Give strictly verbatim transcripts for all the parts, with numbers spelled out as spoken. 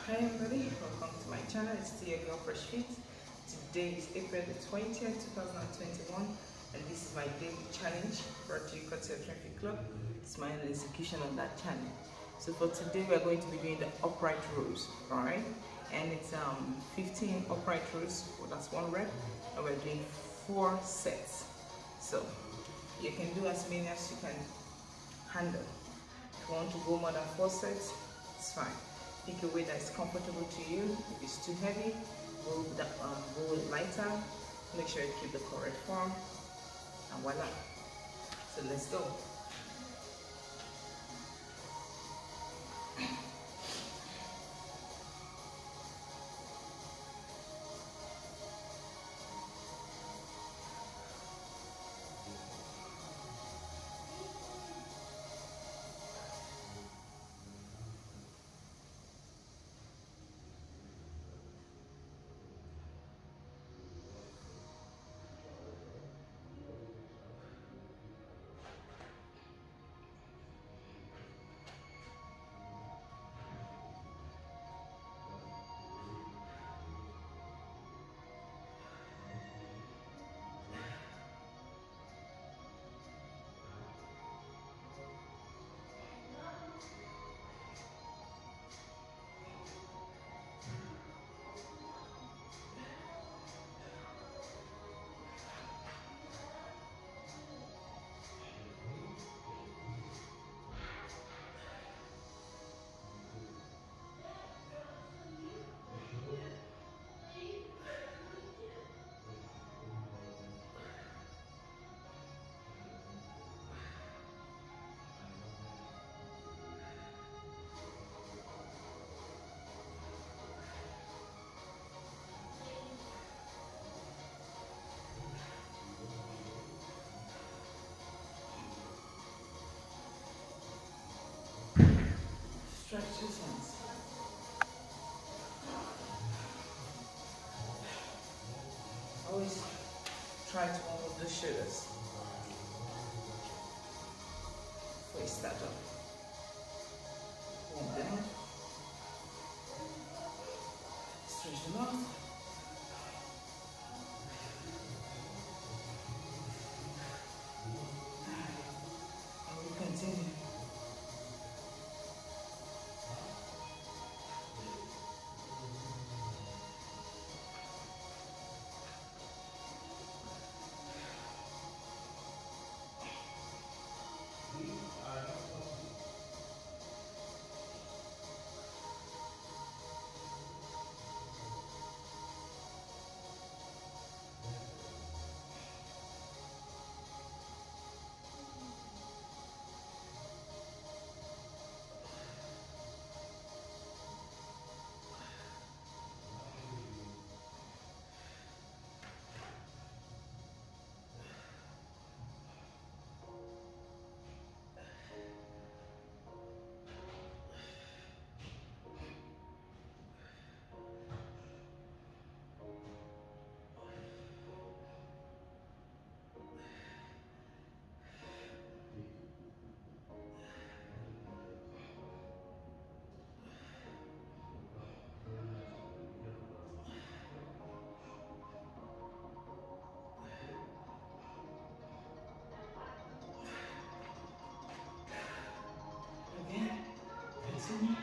Hi everybody, welcome to my channel. It's still your girl Preshfit. Today is April the twentieth, two thousand twenty-one, and this is my daily challenge brought to you courtesy of Traffic Club. It's my own execution on that channel. So for today we are going to be doing the upright rows, alright? And it's um fifteen upright rows, well, that's one rep, and we're doing four sets. So you can do as many as you can handle. If you want to go more than four sets, it's fine. Pick a weight that is comfortable to you. If it's too heavy, go, the, um, go lighter. Make sure you keep the correct form, and voila. So let's go. Stretch your hands. Always try to move the shoulders before you start up. One down. Stretch them out. And we continue. Continue.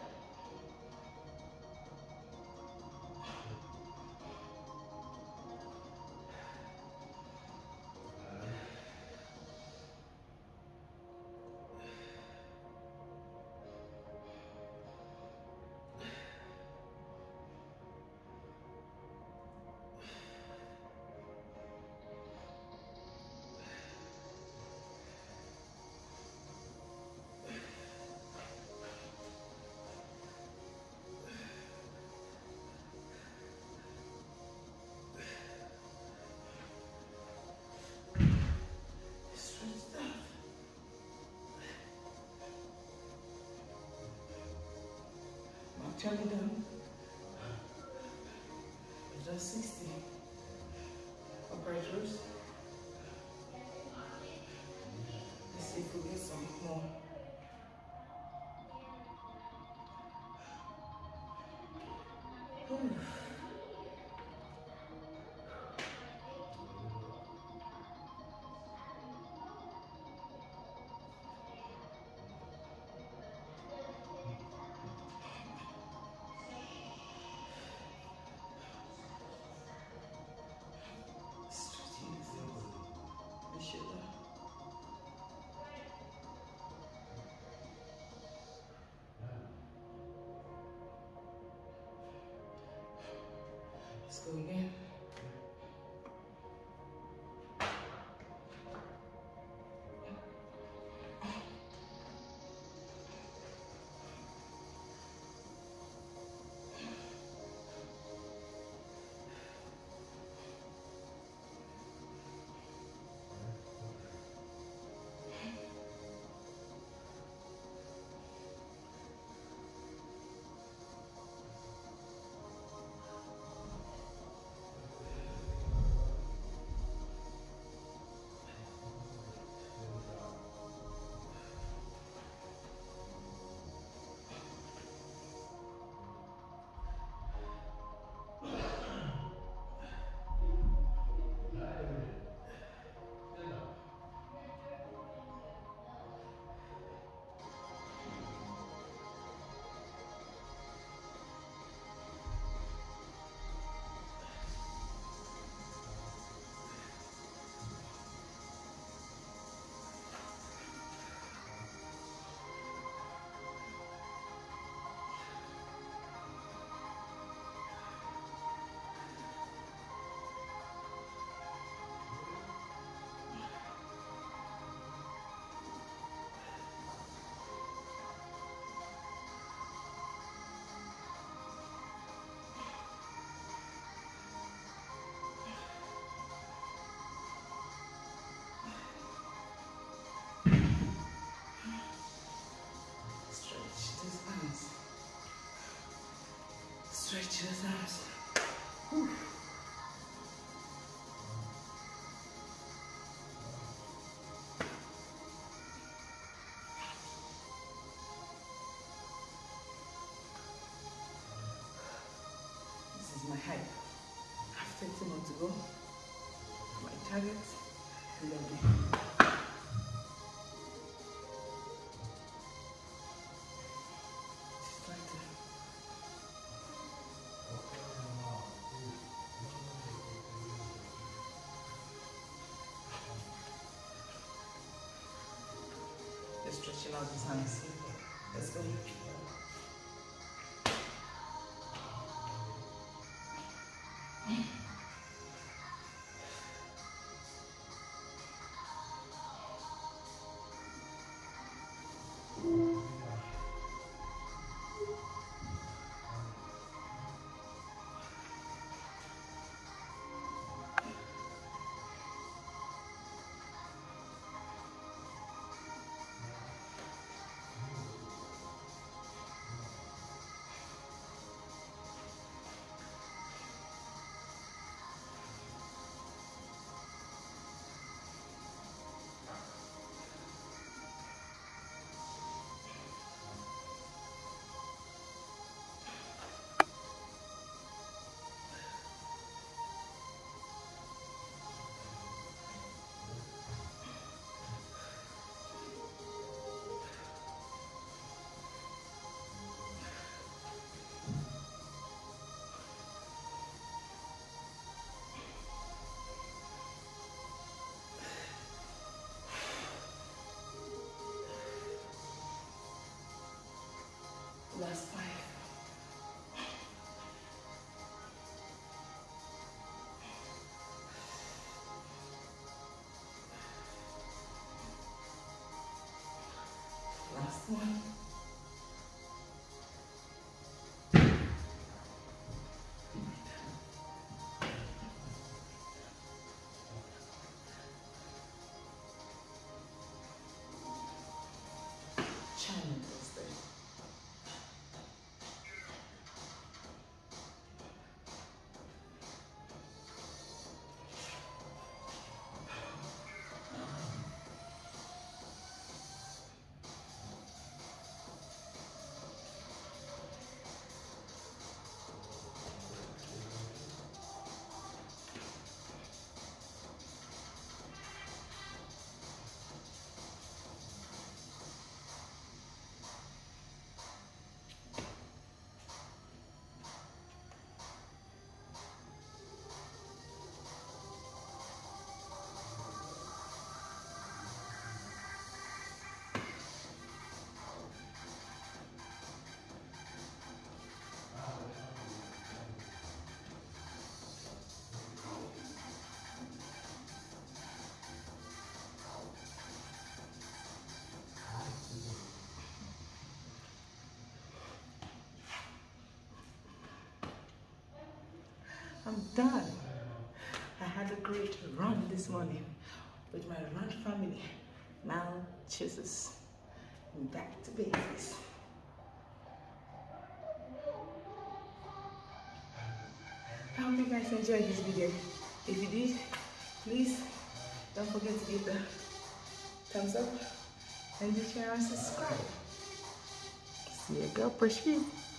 Actually done. It's just sixty upright rows. Let's see if we get some more. Let's go again. Stretch those arms. Whew. This is my height. I have thirty more to go. My target, eleven. Stretching out his hands. Let's go. Last five. Last one. China goes there. I'm done. I had a great run this morning with my run family. Now chooses back to basics. I hope you guys enjoyed this video. If you did, please don't forget to give the thumbs up and share and subscribe. See you girl, Preshfit.